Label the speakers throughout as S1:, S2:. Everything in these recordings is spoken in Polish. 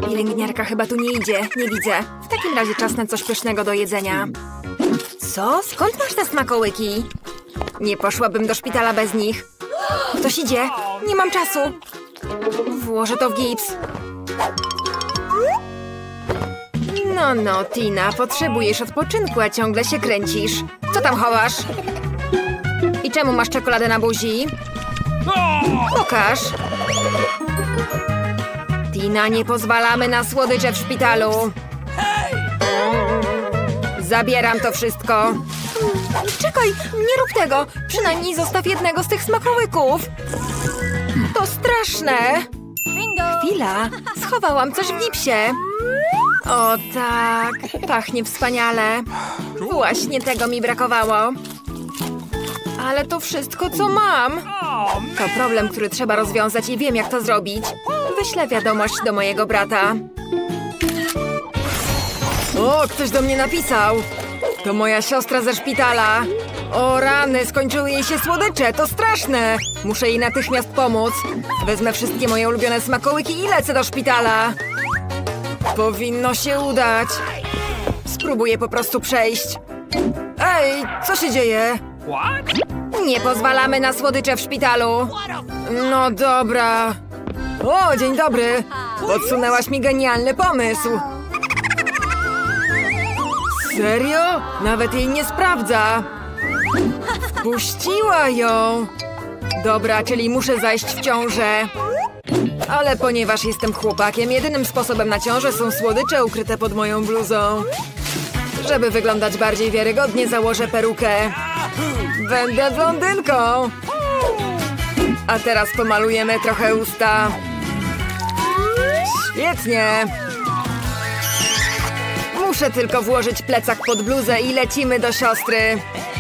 S1: Pielęgniarka chyba tu nie idzie, nie widzę. W takim razie czas na coś pysznego do jedzenia. Co? Skąd masz te smakołyki? Nie poszłabym do szpitala bez nich. Ktoś idzie. Nie mam czasu. Włożę to w gips. No, Tina, potrzebujesz odpoczynku, a ciągle się kręcisz. Co tam chowasz? I czemu masz czekoladę na buzi? Pokaż. Tina, nie pozwalamy na słodycze w szpitalu. Zabieram to wszystko. Czekaj, nie rób tego. Przynajmniej zostaw jednego z tych smakołyków. To straszne. Chwila, schowałam coś w gipsie. O tak, pachnie wspaniale. Właśnie tego mi brakowało. Ale to wszystko, co mam. To problem, który trzeba rozwiązać i wiem, jak to zrobić. Wyślę wiadomość do mojego brata. O, ktoś do mnie napisał. To moja siostra ze szpitala. O rany, skończyły jej się słodycze, to straszne. Muszę jej natychmiast pomóc. Wezmę wszystkie moje ulubione smakołyki i lecę do szpitala. Powinno się udać. Spróbuję po prostu przejść. Ej, co się dzieje? Nie pozwalamy na słodycze w szpitalu. No dobra. O, dzień dobry. Podsunęłaś mi genialny pomysł. Serio? Nawet jej nie sprawdza. Wpuściła ją. Dobra, czyli muszę zajść w ciążę. Ale ponieważ jestem chłopakiem, jedynym sposobem na ciążę są słodycze ukryte pod moją bluzą. Żeby wyglądać bardziej wiarygodnie, założę perukę. Będę blondynką. A teraz pomalujemy trochę usta. Świetnie. Muszę tylko włożyć plecak pod bluzę i lecimy do siostry.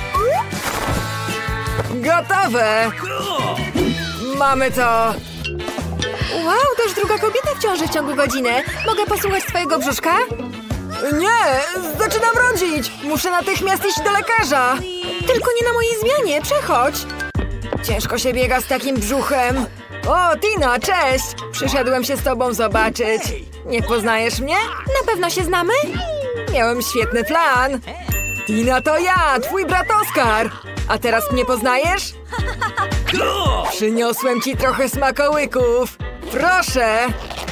S1: Gotowe! Mamy to! Wow, to już druga kobieta w ciąży w ciągu godziny. Mogę posłuchać twojego brzuszka? Nie! Zaczynam rodzić! Muszę natychmiast iść do lekarza! Tylko nie na mojej zmianie, przechodź! Ciężko się biega z takim brzuchem. O, Tina, cześć! Przyszedłem się z tobą zobaczyć. Nie poznajesz mnie? Na pewno się znamy? Miałem świetny plan. Tina, to ja, twój brat Oskar. A teraz mnie poznajesz? Przyniosłem ci trochę smakołyków. Proszę.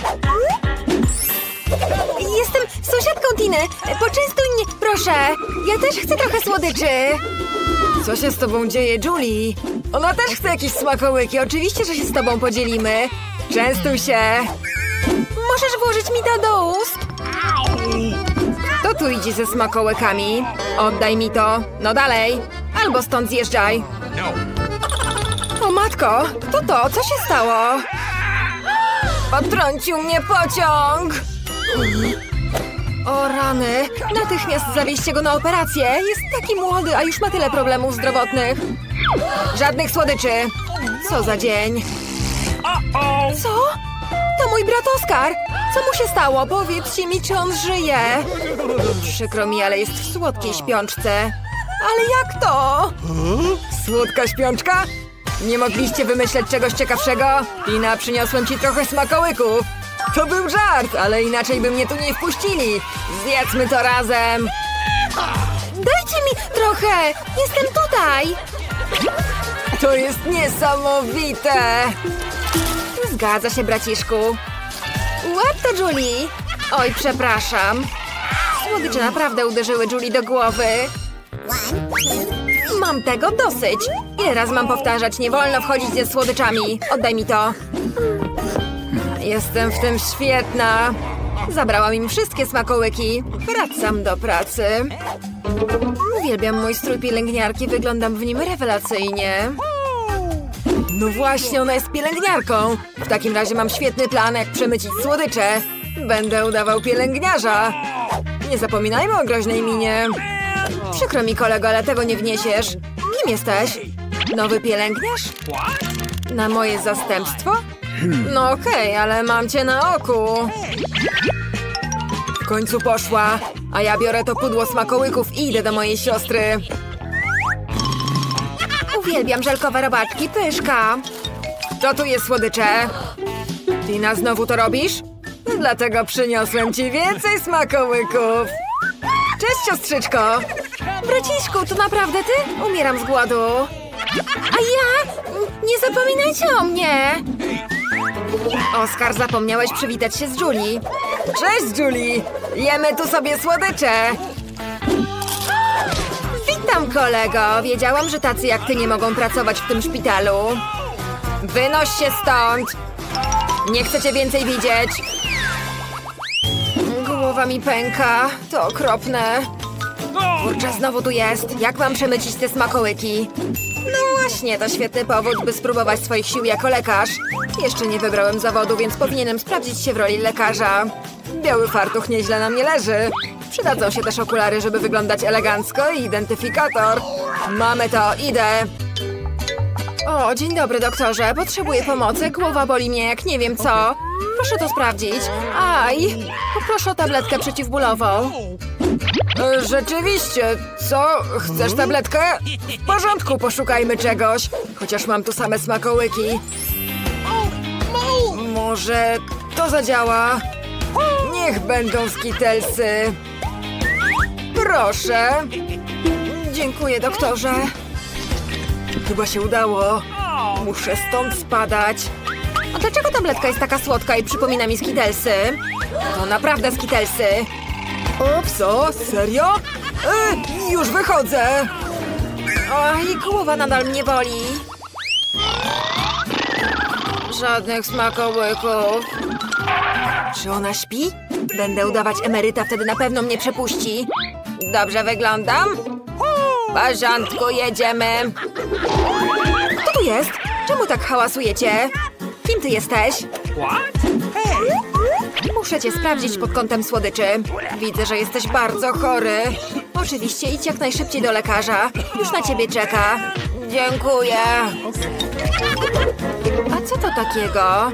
S1: Jestem sąsiadką Tiny. Poczęstuj mnie, proszę. Ja też chcę trochę słodyczy. Co się z tobą dzieje, Julie? Ona też chce jakieś smakołyki. Oczywiście, że się z tobą podzielimy. Częstuj się. Możesz włożyć mi to do ust? Kto tu idzie ze smakołykami? Oddaj mi to. No dalej. Albo stąd zjeżdżaj. O matko, kto to? Co się stało? Odtrącił mnie pociąg. O rany. Natychmiast zawieźcie go na operację. Jest taki młody, a już ma tyle problemów zdrowotnych. Żadnych słodyczy. Co za dzień. Co? To mój brat Oskar. Co mu się stało? Powiedzcie mi, czy on żyje. Przykro mi, ale jest w słodkiej śpiączce. Ale jak to? Słodka śpiączka? Nie mogliście wymyśleć czegoś ciekawszego? Tina, przyniosłem ci trochę smakołyków. To był żart, ale inaczej by mnie tu nie wpuścili. Zjedzmy to razem. Dajcie mi trochę. Jestem tutaj. To jest niesamowite. Zgadza się, braciszku. Łap to, Julie. Oj, przepraszam. Słodycze naprawdę uderzyły Julie do głowy. Mam tego dosyć. Ile razy mam powtarzać? Nie wolno wchodzić ze słodyczami. Oddaj mi to. Jestem w tym świetna. Zabrałam im wszystkie smakołyki. Wracam do pracy. Uwielbiam mój strój pielęgniarki. Wyglądam w nim rewelacyjnie. No właśnie, ona jest pielęgniarką. W takim razie mam świetny plan, jak przemycić słodycze. Będę udawał pielęgniarza. Nie zapominajmy o groźnej minie. Przykro mi, kolego, ale tego nie wniesiesz. Kim jesteś? Nowy pielęgniarz? Na moje zastępstwo? No okej, ale mam cię na oku. W końcu poszła, a ja biorę to pudło smakołyków i idę do mojej siostry. Uwielbiam żelkowe robaczki, pyszka. To tu jest słodycze. Tina, znowu to robisz? Dlatego przyniosłem ci więcej smakołyków. Cześć, siostrzyczko. Braciszku, to naprawdę ty? Umieram z głodu. A ja? Nie zapominajcie o mnie. Oskar, zapomniałeś przywitać się z Julie. Cześć, Julie. Jemy tu sobie słodycze. Witam, kolego. Wiedziałam, że tacy jak ty nie mogą pracować w tym szpitalu. Wynoś się stąd. Nie chcę cię więcej widzieć. Głowa mi pęka. To okropne. Kurczę, znowu tu jest. Jak mam przemycić te smakołyki? No właśnie, to świetny powód, by spróbować swoich sił jako lekarz. Jeszcze nie wybrałem zawodu, więc powinienem sprawdzić się w roli lekarza. Biały fartuch nieźle na mnie leży. Przydadzą się też okulary, żeby wyglądać elegancko i identyfikator. Mamy to, idę. O, dzień dobry, doktorze. Potrzebuję pomocy. Głowa boli mnie jak nie wiem co. Proszę to sprawdzić. Aj, poproszę o tabletkę przeciwbólową. Rzeczywiście, co? Chcesz tabletkę? W porządku, poszukajmy czegoś. Chociaż mam tu same smakołyki. Może to zadziała? Niech będą skitelsy. Proszę. Dziękuję, doktorze. Chyba się udało. Muszę stąd spadać. A dlaczego tabletka jest taka słodka i przypomina mi skitelsy? To naprawdę skitelsy. Ups, co? Serio? Już wychodzę. Oj, głowa nadal mnie boli. Żadnych smakołyków. Czy ona śpi? Będę udawać emeryta, wtedy na pewno mnie przepuści. Dobrze wyglądam? W porządku, jedziemy. Kto tu jest? Czemu tak hałasujecie? Kim ty jesteś? Muszę cię sprawdzić pod kątem słodyczy. Widzę, że jesteś bardzo chory. Oczywiście idź jak najszybciej do lekarza. Już na ciebie czeka. Dziękuję. A co to takiego?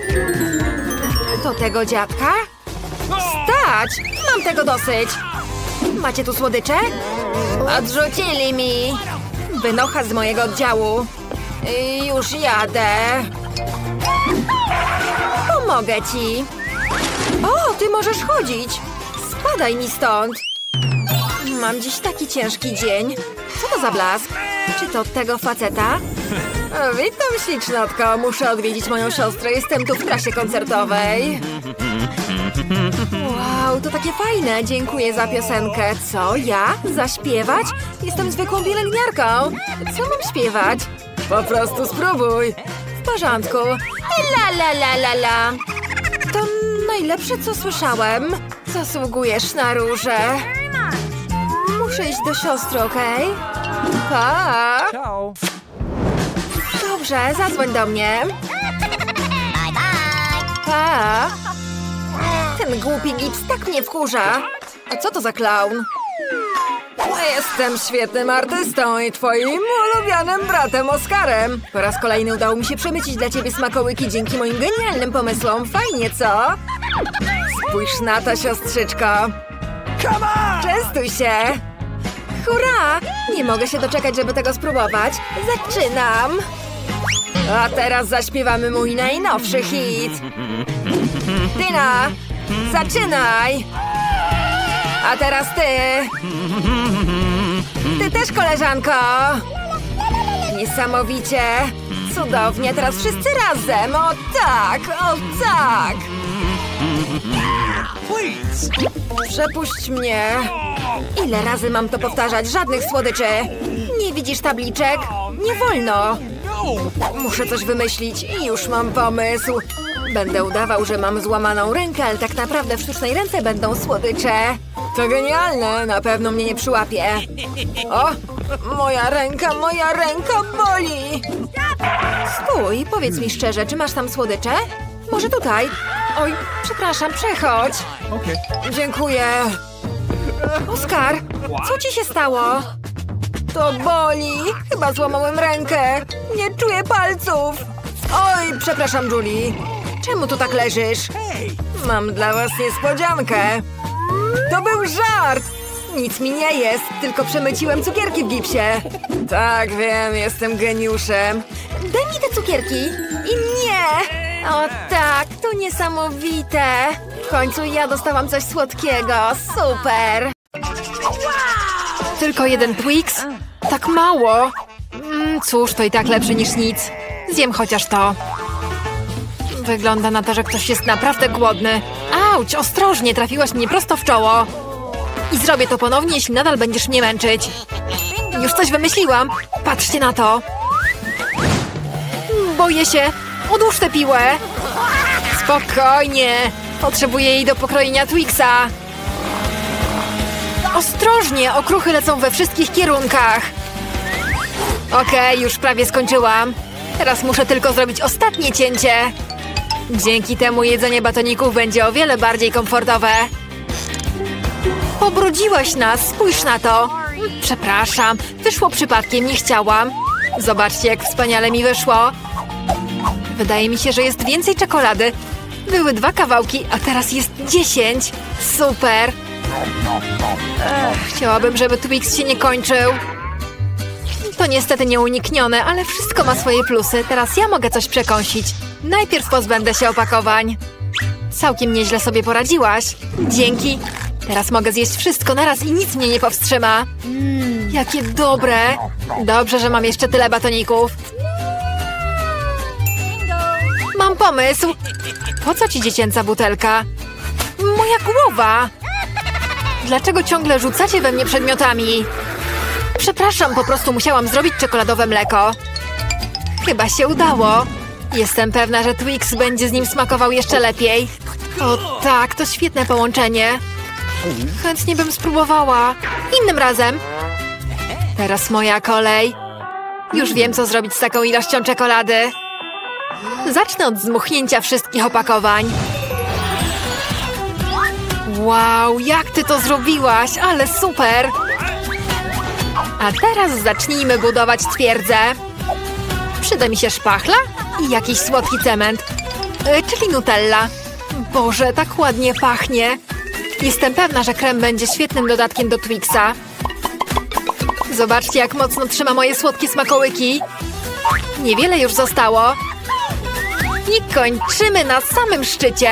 S1: To tego dziadka? Stać! Mam tego dosyć. Macie tu słodycze? Odrzucili mi. Wynocha z mojego oddziału. Już jadę. Pomogę ci. O, ty możesz chodzić. Spadaj mi stąd. Mam dziś taki ciężki dzień. Co to za blask? Czy to od tego faceta? Witam, ślicznotko. Muszę odwiedzić moją siostrę. Jestem tu w trasie koncertowej. Wow, to takie fajne. Dziękuję za piosenkę. Co? Ja? Zaśpiewać? Jestem zwykłą pielęgniarką. Co mam śpiewać? Po prostu spróbuj. W porządku. La la la la la. To najlepsze, co słyszałem. Zasługujesz na różę. Muszę iść do siostry, okej? Pa!
S2: Ciao.
S1: Dobrze, zadzwoń do mnie. Pa! Ten głupi gips tak mnie wkurza. A co to za klaun? Jestem świetnym artystą i twoim ulubionym bratem Oskarem. Po raz kolejny udało mi się przemycić dla ciebie smakołyki dzięki moim genialnym pomysłom. Fajnie, co? Spójrz na to, siostrzyczko. Częstuj się. Hurra! Nie mogę się doczekać, żeby tego spróbować. Zaczynam. A teraz zaśpiewamy mój najnowszy hit. Tina, zaczynaj. A teraz ty. Ty też, koleżanko. Niesamowicie. Cudownie, teraz wszyscy razem. O tak, o tak. Przepuść mnie. Ile razy mam to powtarzać? Żadnych słodyczy. Nie widzisz tabliczek? Nie wolno. Muszę coś wymyślić i już mam pomysł. Będę udawał, że mam złamaną rękę, ale tak naprawdę w sztucznej ręce będą słodycze. To genialne, na pewno mnie nie przyłapie. O, moja ręka boli. Stój, powiedz mi szczerze, czy masz tam słodycze? Może tutaj? Oj, przepraszam, przechodź. Dziękuję. Oskar, co ci się stało? To boli. Chyba złamałem rękę. Nie czuję palców. Oj, przepraszam, Julie. Czemu tu tak leżysz? Mam dla was niespodziankę. To był żart. Nic mi nie jest, tylko przemyciłem cukierki w gipsie. Tak, wiem, jestem geniuszem. Daj mi te cukierki. I nie. O tak, to niesamowite. W końcu ja dostałam coś słodkiego. Super! Tylko jeden Twix? Tak mało? Cóż, to i tak lepsze niż nic. Zjem chociaż to. Wygląda na to, że ktoś jest naprawdę głodny. Auć, ostrożnie, trafiłaś mnie prosto w czoło. I zrobię to ponownie, jeśli nadal będziesz mnie męczyć. Już coś wymyśliłam. Patrzcie na to. Boję się. Odłóż tę piłę. Spokojnie. Potrzebuję jej do pokrojenia Twixa. Ostrożnie, okruchy lecą we wszystkich kierunkach. Okej, już prawie skończyłam. Teraz muszę tylko zrobić ostatnie cięcie. Dzięki temu jedzenie batoników będzie o wiele bardziej komfortowe. Pobrudziłaś nas, spójrz na to. Przepraszam, wyszło przypadkiem, nie chciałam. Zobaczcie, jak wspaniale mi wyszło. Wydaje mi się, że jest więcej czekolady. Były 2 kawałki, a teraz jest 10. Super. Chciałabym, żeby Twix się nie kończył. To niestety nieuniknione, ale wszystko ma swoje plusy. Teraz ja mogę coś przekąsić. Najpierw pozbędę się opakowań. Całkiem nieźle sobie poradziłaś. Dzięki. Teraz mogę zjeść wszystko naraz i nic mnie nie powstrzyma. Jakie dobre. Dobrze, że mam jeszcze tyle batoników. Mam pomysł. Po co ci dziecięca butelka? Moja głowa. Dlaczego ciągle rzucacie we mnie przedmiotami? Przepraszam, po prostu musiałam zrobić czekoladowe mleko. Chyba się udało. Jestem pewna, że Twix będzie z nim smakował jeszcze lepiej. O tak, to świetne połączenie. Chętnie bym spróbowała. Innym razem. Teraz moja kolej. Już wiem, co zrobić z taką ilością czekolady. Zacznę od zdmuchnięcia wszystkich opakowań. Wow, jak ty to zrobiłaś, ale super! A teraz zacznijmy budować twierdzę. Przyda mi się szpachla i jakiś słodki cement. Czyli Nutella. Boże, tak ładnie pachnie. Jestem pewna, że krem będzie świetnym dodatkiem do Twixa. Zobaczcie, jak mocno trzyma moje słodkie smakołyki. Niewiele już zostało. I kończymy na samym szczycie.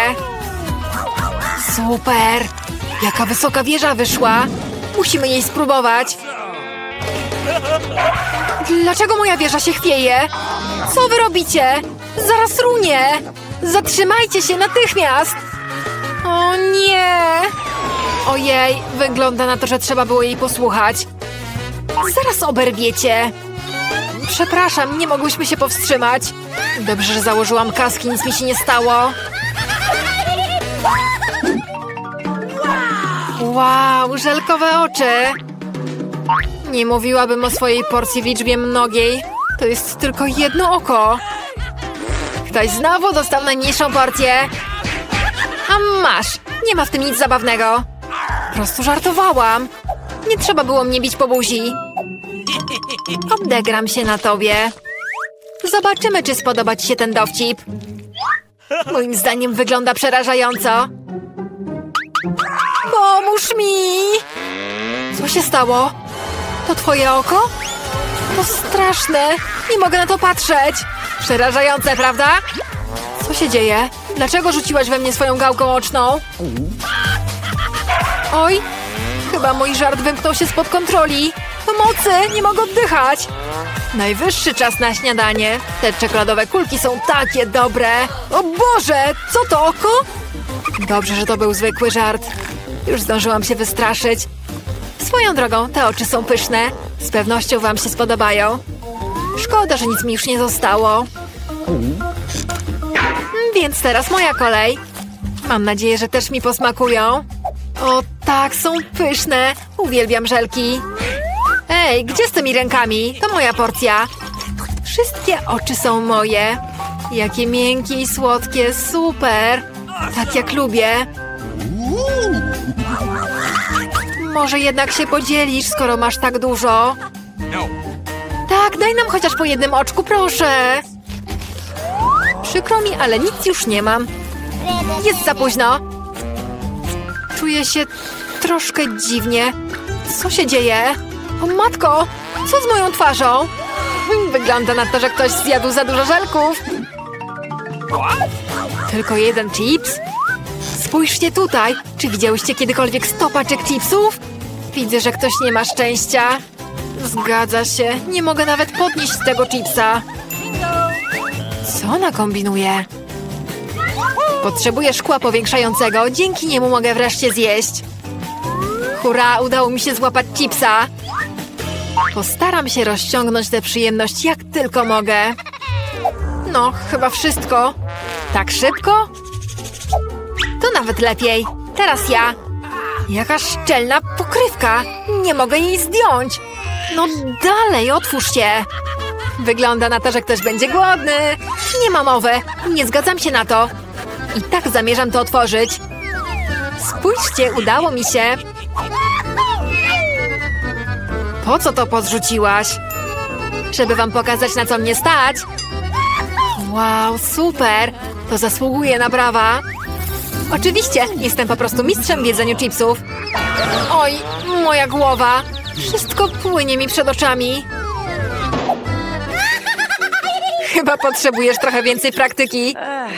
S1: Super! Jaka wysoka wieża wyszła. Musimy jej spróbować. Dlaczego moja wieża się chwieje? Co wy robicie? Zaraz runie! Zatrzymajcie się natychmiast! O nie! Ojej, wygląda na to, że trzeba było jej posłuchać. Zaraz oberwiecie. Przepraszam, nie mogłyśmy się powstrzymać. Dobrze, że założyłam kaski, nic mi się nie stało. Wow, żelkowe oczy. Nie mówiłabym o swojej porcji w liczbie mnogiej. To jest tylko jedno oko. Ktoś znowu dostał najmniejszą porcję. A masz, nie ma w tym nic zabawnego. Po prostu żartowałam. Nie trzeba było mnie bić po buzi. Odegram się na tobie. Zobaczymy, czy spodoba ci się ten dowcip. Moim zdaniem wygląda przerażająco. Pomóż mi! Co się stało? To twoje oko? To straszne. Nie mogę na to patrzeć. Przerażające, prawda? Co się dzieje? Dlaczego rzuciłaś we mnie swoją gałką oczną? Oj, chyba mój żart wymknął się spod kontroli. Pomocy, nie mogę oddychać. Najwyższy czas na śniadanie. Te czekoladowe kulki są takie dobre. O Boże, co to oko? Dobrze, że to był zwykły żart. Już zdążyłam się wystraszyć. Swoją drogą, te oczy są pyszne. Z pewnością wam się spodobają. Szkoda, że nic mi już nie zostało. Więc teraz moja kolej. Mam nadzieję, że też mi posmakują. O tak, są pyszne. Uwielbiam żelki. Ej, gdzie z tymi rękami? To moja porcja. Wszystkie oczy są moje. Jakie miękkie i słodkie, super. Tak jak lubię. Może jednak się podzielisz, skoro masz tak dużo. Tak, daj nam chociaż po jednym oczku, proszę. Przykro mi, ale nic już nie mam. Jest za późno. Czuję się troszkę dziwnie. Co się dzieje? O matko, co z moją twarzą? Wygląda na to, że ktoś zjadł za dużo żelków. Tylko jeden chips? Spójrzcie tutaj. Czy widziałyście kiedykolwiek 100 paczek chipsów? Widzę, że ktoś nie ma szczęścia. Zgadza się. Nie mogę nawet podnieść tego chipsa. Co ona kombinuje? Potrzebuję szkła powiększającego. Dzięki niemu mogę wreszcie zjeść. Hurra, udało mi się złapać chipsa. Postaram się rozciągnąć tę przyjemność jak tylko mogę. No, chyba wszystko. Tak szybko? To nawet lepiej. Teraz ja. Jaka szczelna pokrywka. Nie mogę jej zdjąć. No dalej, otwórz się. Wygląda na to, że ktoś będzie głodny. Nie ma mowy. Nie zgadzam się na to. I tak zamierzam to otworzyć. Spójrzcie, udało mi się. Po co to podrzuciłaś? Żeby wam pokazać, na co mnie stać. Wow, super. To zasługuje na brawa. Oczywiście, jestem po prostu mistrzem w jedzeniu chipsów. Oj, moja głowa. Wszystko płynie mi przed oczami. Chyba potrzebujesz trochę więcej praktyki.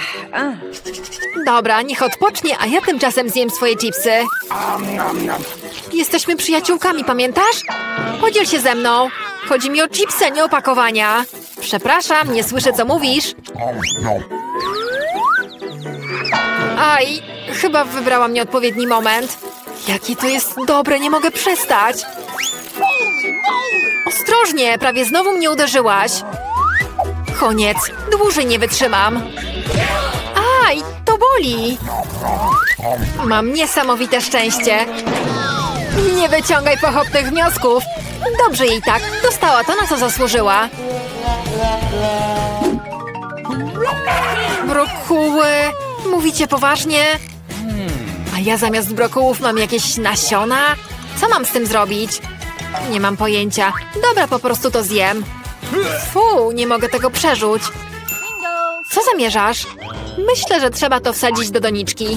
S1: Dobra, niech odpocznie, a ja tymczasem zjem swoje chipsy. Jesteśmy przyjaciółkami, pamiętasz? Podziel się ze mną. Chodzi mi o chipsy, nie opakowania. Przepraszam, nie słyszę, co mówisz. Aj, chyba wybrałam nieodpowiedni moment. Jakie to jest dobre, nie mogę przestać. Ostrożnie, prawie znowu mnie uderzyłaś. Koniec, dłużej nie wytrzymam. Aj, to boli. Mam niesamowite szczęście. Nie wyciągaj pochopnych wniosków. Dobrze jej tak, dostała to, na co zasłużyła. Brokuły, mówicie poważnie? A ja zamiast brokułów mam jakieś nasiona? Co mam z tym zrobić? Nie mam pojęcia. Dobra, po prostu to zjem. Fu, nie mogę tego przerzuć. Co zamierzasz? Myślę, że trzeba to wsadzić do doniczki.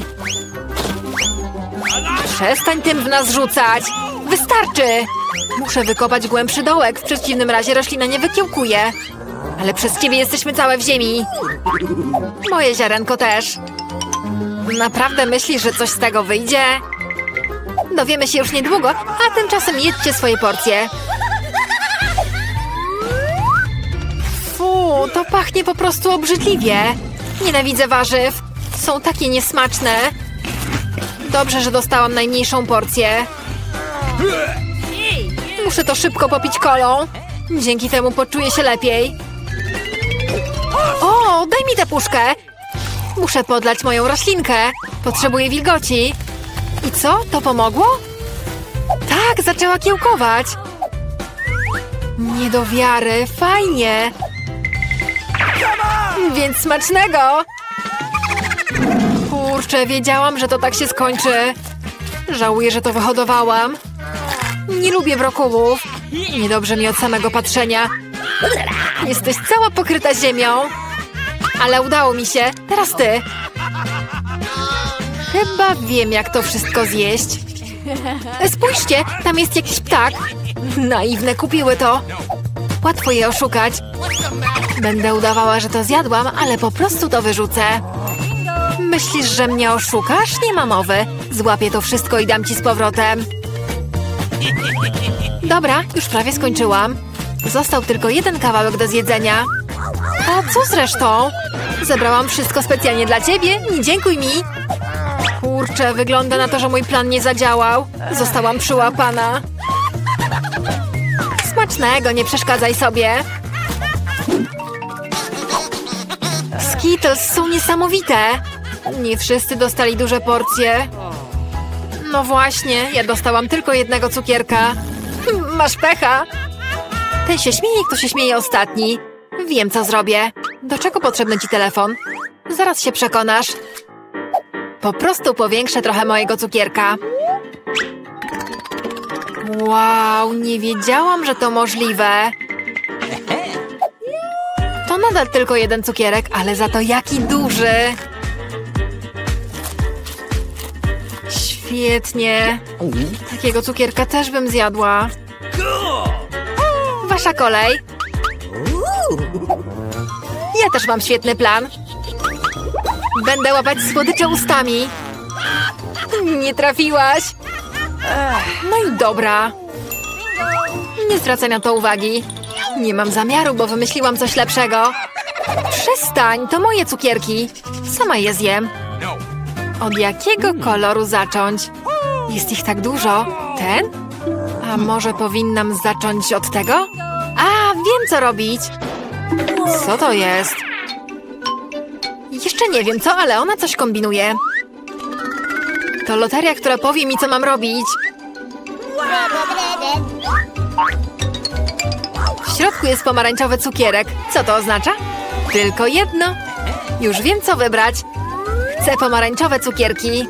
S1: Przestań tym w nas rzucać. Wystarczy. Muszę wykopać głębszy dołek, w przeciwnym razie roślina nie wykiełkuje. Ale przez ciebie jesteśmy całe w ziemi. Moje ziarenko też. Naprawdę myślisz, że coś z tego wyjdzie? Dowiemy się już niedługo, a tymczasem jedzcie swoje porcje. Fu, to pachnie po prostu obrzydliwie. Nienawidzę warzyw. Są takie niesmaczne. Dobrze, że dostałam najmniejszą porcję. Muszę to szybko popić kolą. Dzięki temu poczuję się lepiej. O, daj mi tę puszkę. Muszę podlać moją roślinkę. Potrzebuję wilgoci. I co? To pomogło? Tak, zaczęła kiełkować. Nie do wiary. Fajnie. Więc smacznego. Kurczę, wiedziałam, że to tak się skończy. Żałuję, że to wyhodowałam. Nie lubię brokułów. Niedobrze mi od samego patrzenia. Jesteś cała pokryta ziemią. Ale udało mi się. Teraz ty. Chyba wiem, jak to wszystko zjeść. Spójrzcie, tam jest jakiś ptak. Naiwne kupiły to. Łatwo je oszukać. Będę udawała, że to zjadłam, ale po prostu to wyrzucę. Myślisz, że mnie oszukasz? Nie ma mowy. Złapię to wszystko i dam ci z powrotem. Dobra, już prawie skończyłam. Został tylko jeden kawałek do zjedzenia. A co z resztą? Zebrałam wszystko specjalnie dla ciebie. Nie dziękuj mi. Kurczę, wygląda na to, że mój plan nie zadziałał. Zostałam przyłapana. Smacznego, nie przeszkadzaj sobie. Skittles są niesamowite. Nie wszyscy dostali duże porcje. No właśnie, ja dostałam tylko jednego cukierka. Masz pecha. Ten się śmieje, kto się śmieje ostatni. Wiem, co zrobię. Do czego potrzebny ci telefon? Zaraz się przekonasz. Po prostu powiększę trochę mojego cukierka. Wow, nie wiedziałam, że to możliwe. To nadal tylko jeden cukierek, ale za to jaki duży. Świetnie. Takiego cukierka też bym zjadła. Wasza kolej. Ja też mam świetny plan. Będę łapać słodycze ustami. Nie trafiłaś. No i dobra. Nie zwracaj na to uwagi. Nie mam zamiaru, bo wymyśliłam coś lepszego. Przestań, to moje cukierki. Sama je zjem. Od jakiego koloru zacząć? Jest ich tak dużo. Ten? A może powinnam zacząć od tego? A, wiem co robić. Co to jest? Jeszcze nie wiem co, ale ona coś kombinuje. To loteria, która powie mi, co mam robić. W środku jest pomarańczowy cukierek. Co to oznacza? Tylko jedno. Już wiem, co wybrać. Chcę pomarańczowe cukierki.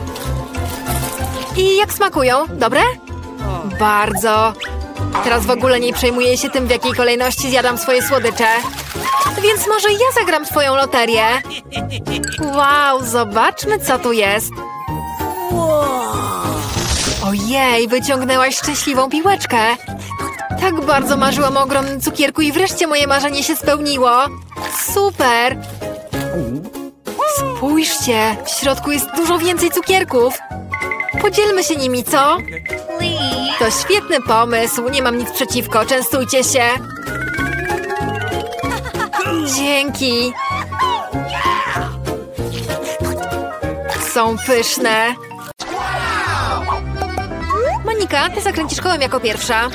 S1: I jak smakują? Dobre? Bardzo. Teraz w ogóle nie przejmuję się tym, w jakiej kolejności zjadam swoje słodycze. Więc może ja zagram twoją loterię. Wow, zobaczmy, co tu jest. Ojej, wyciągnęłaś szczęśliwą piłeczkę. Tak bardzo marzyłam o ogromnym cukierku i wreszcie moje marzenie się spełniło. Super! Spójrzcie, w środku jest dużo więcej cukierków. Podzielmy się nimi, co? To świetny pomysł, nie mam nic przeciwko, częstujcie się. Dzięki. Są pyszne. Monika, ty zakręcisz kołem jako pierwsza.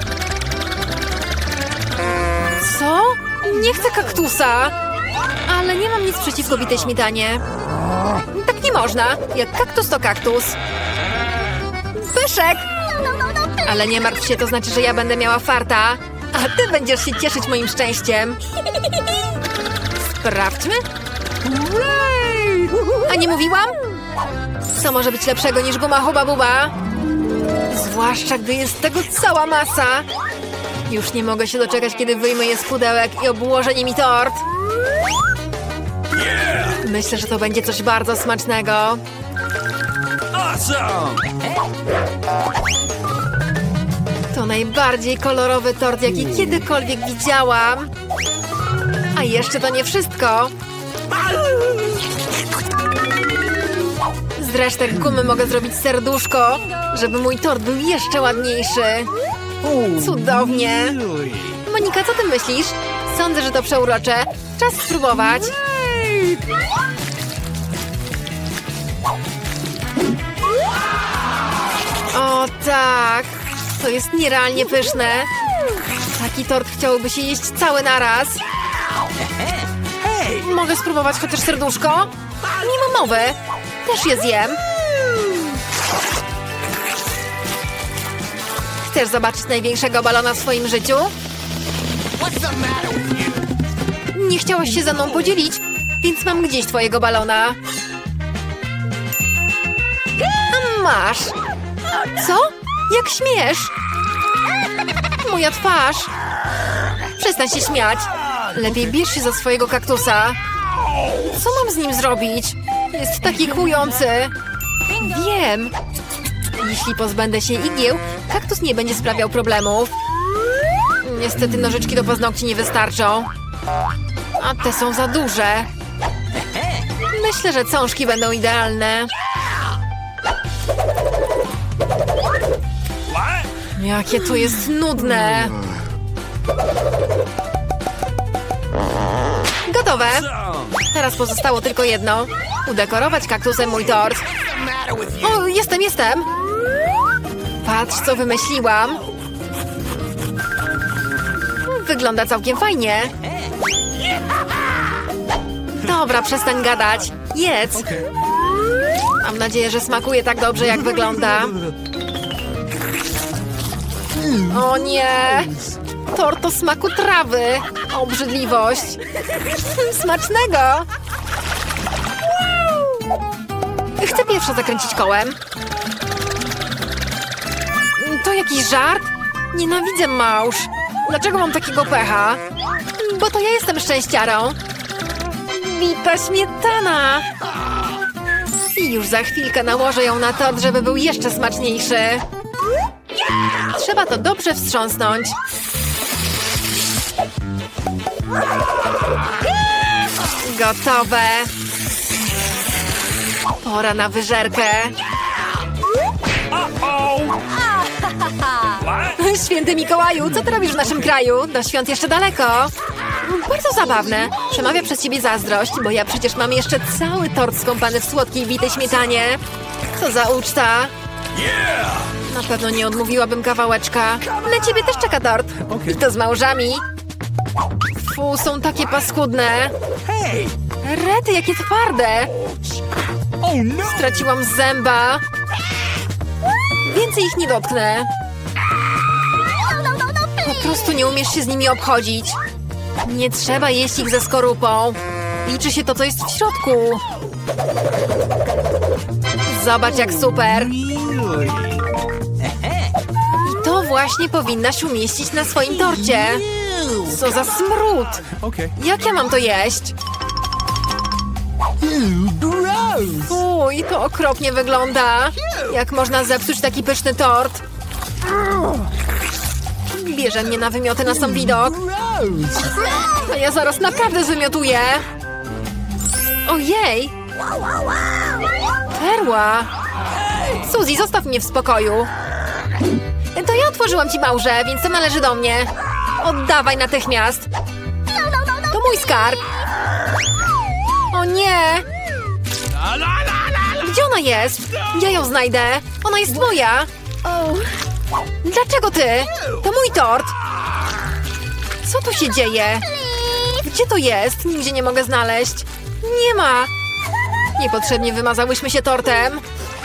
S1: Co? Nie chcę kaktusa. Ale nie mam nic przeciwko bitej śmietanie. Tak nie można. Jak kaktus to kaktus. Pyszek! Ale nie martw się, to znaczy, że ja będę miała farta. A ty będziesz się cieszyć moim szczęściem. Sprawdźmy. A nie mówiłam? Co może być lepszego niż guma Hubba Bubba? Zwłaszcza, gdy jest tego cała masa. Już nie mogę się doczekać, kiedy wyjmę je z pudełek i obłożę nimi tort. Myślę, że to będzie coś bardzo smacznego. To najbardziej kolorowy tort, jaki kiedykolwiek widziałam. A jeszcze to nie wszystko. Z resztek gumy mogę zrobić serduszko, żeby mój tort był jeszcze ładniejszy. Cudownie. Monika, co ty myślisz? Sądzę, że to przeurocze. Czas spróbować. O tak, to jest nierealnie pyszne. Taki tort chciałoby się jeść cały naraz. Mogę spróbować chociaż serduszko? Nie ma mowy. Też je zjem. Chcesz zobaczyć największego balona w swoim życiu? Nie chciałaś się ze mną podzielić, więc mam gdzieś twojego balona. A masz. Co? Jak śmiesz? Moja twarz. Przestań się śmiać. Lepiej bierz się za swojego kaktusa. Co mam z nim zrobić? Jest taki kłujący. Wiem. Jeśli pozbędę się igieł, kaktus nie będzie sprawiał problemów. Niestety nożyczki do paznokci nie wystarczą. A te są za duże. Myślę, że cążki będą idealne. Jakie to jest nudne. Gotowe. Teraz pozostało tylko jedno. Udekorować kaktusem mój tort. O, jestem. Patrz, co wymyśliłam. Wygląda całkiem fajnie. Dobra, przestań gadać. Jedz. Mam nadzieję, że smakuje tak dobrze, jak wygląda. O nie! Tort o smaku trawy. Obrzydliwość. Smacznego. Chcę pierwsza zakręcić kołem. To jakiś żart? Nienawidzę małż. Dlaczego mam takiego pecha? Bo to ja jestem szczęściarą. Bita śmietana. I już za chwilkę nałożę ją na tort, żeby był jeszcze smaczniejszy. Trzeba to dobrze wstrząsnąć. Gotowe. Pora na wyżerkę. Święty Mikołaju, co ty robisz w naszym kraju? Do świąt jeszcze daleko. Bardzo zabawne. Przemawia przez ciebie zazdrość, bo ja przecież mam jeszcze cały tort skąpany w słodkiej, bitej śmietanie. Co za uczta. Na pewno nie odmówiłabym kawałeczka. Na ciebie też czeka tort. I to z małżami. Fu, są takie paskudne. Rety, jakie twarde. Straciłam zęba. Więcej ich nie dotknę. Po prostu nie umiesz się z nimi obchodzić. Nie trzeba jeść ich ze skorupą. Liczy się to, co jest w środku. Zobacz, jak super. I to właśnie powinnaś umieścić na swoim torcie. Co za smród. Jak ja mam to jeść? Fuj, to okropnie wygląda. Jak można zepsuć taki pyszny tort? Bierze mnie na wymioty na sam widok. A ja zaraz naprawdę zwymiotuję. Ojej! Perła! Suzy, zostaw mnie w spokoju. To ja otworzyłam ci małże, więc to należy do mnie. Oddawaj natychmiast. To mój skarb. O nie! Gdzie ona jest? Ja ją znajdę. Ona jest moja. Dlaczego ty? To mój tort. Co tu się dzieje? Gdzie to jest? Nigdzie nie mogę znaleźć. Nie ma. Niepotrzebnie wymazałyśmy się tortem.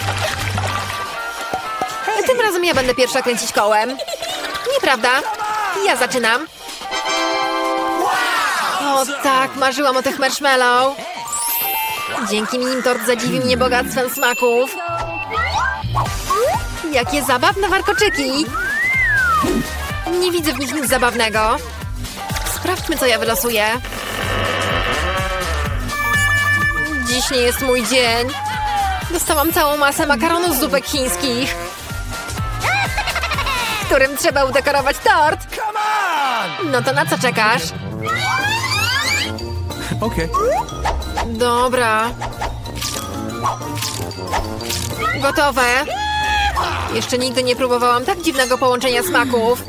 S1: Tym razem ja będę pierwsza kręcić kołem. Nieprawda? Ja zaczynam. O tak, marzyłam o tych marshmallow. Dzięki nim tort zadziwił mnie bogactwem smaków. Jakie zabawne warkoczyki. Nie widzę w nich nic zabawnego. Sprawdźmy, co ja wylosuję. Dziś nie jest mój dzień. Dostałam całą masę makaronu z zupek chińskich, którym trzeba udekorować tort. No to na co czekasz? Dobra. Gotowe. Jeszcze nigdy nie próbowałam tak dziwnego połączenia smaków.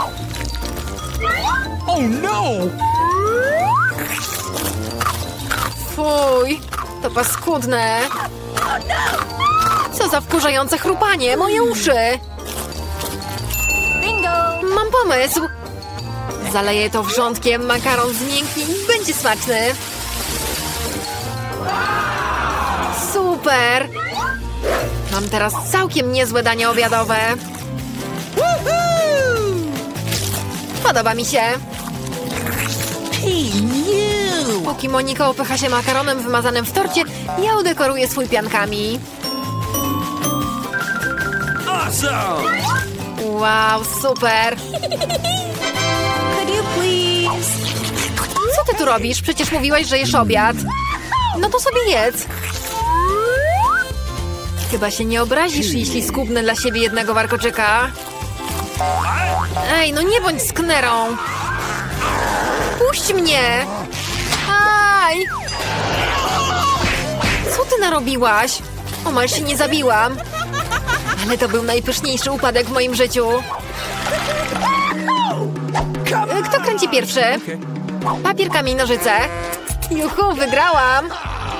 S1: Fuj, to paskudne. Co za wkurzające chrupanie, moje uszy. Mam pomysł. Zaleję to wrzątkiem, makaron zmięknie i będzie smaczny. Super. Mam teraz całkiem niezłe danie obiadowe. Podoba mi się. Póki Monika upycha się makaronem wymazanym w torcie, ja udekoruję swój piankami. Wow, super. Co ty tu robisz? Przecież mówiłaś, że jesz obiad. No to sobie jedz. Chyba się nie obrazisz, jeśli skubnę dla siebie jednego warkoczyka. Ej, no nie bądź sknerą. Puść mnie. Aj! Co ty narobiłaś? Omal się nie zabiłam. Ale to był najpyszniejszy upadek w moim życiu. Kto kręci pierwszy? Papier, kamień, nożyce. Juhu, wygrałam.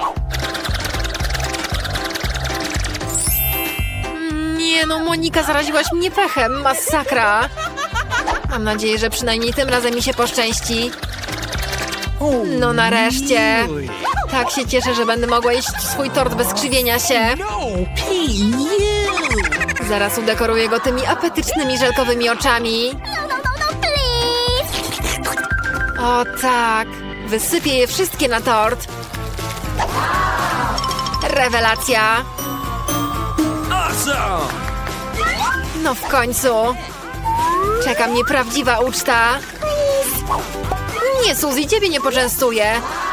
S1: Nie no, Monika, zaraziłaś mnie pechem. Masakra. Mam nadzieję, że przynajmniej tym razem mi się poszczęści. No nareszcie. Tak się cieszę, że będę mogła jeść swój tort bez krzywienia się. Zaraz udekoruję go tymi apetycznymi żelkowymi oczami. O tak. Wysypię je wszystkie na tort. Rewelacja. No w końcu. Czeka mnie prawdziwa uczta. Nie, Suzy, ciebie nie poczęstuję.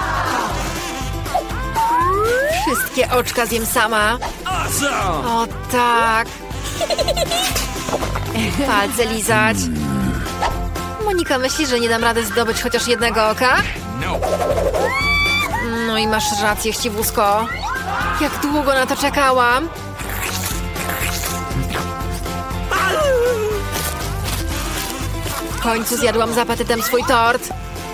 S1: Wszystkie oczka zjem sama. O tak. Palce lizać. Monika myśli, że nie dam rady zdobyć chociaż jednego oka? No i masz rację, chciwusko. Jak długo na to czekałam. końcu zjadłam z apetytem swój tort.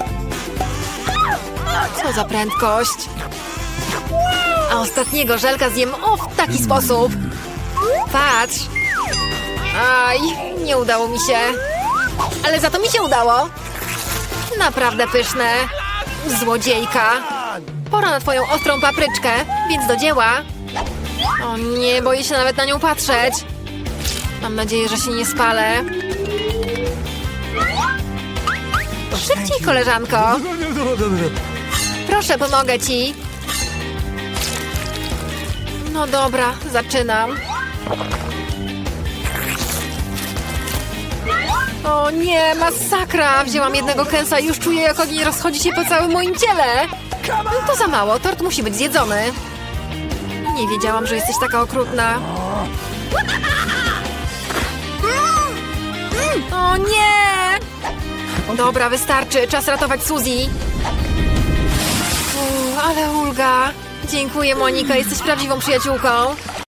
S1: Co za prędkość. A ostatniego żelka zjem w taki sposób. Patrz. Aj, nie udało mi się. Ale za to mi się udało. Naprawdę pyszne. Złodziejka. Pora na twoją ostrą papryczkę, więc do dzieła. O nie, boję się nawet na nią patrzeć. Mam nadzieję, że się nie spalę. Szybciej, koleżanko. Proszę, pomogę ci. No dobra, zaczynam. O nie, masakra! Wzięłam jednego kęsa i już czuję, jak ogień rozchodzi się po całym moim ciele. To za mało, tort musi być zjedzony. Nie wiedziałam, że jesteś taka okrutna. O nie! Dobra, wystarczy. Czas ratować Suzy. Ale ulga. Dziękuję, Monika. Jesteś prawdziwą przyjaciółką.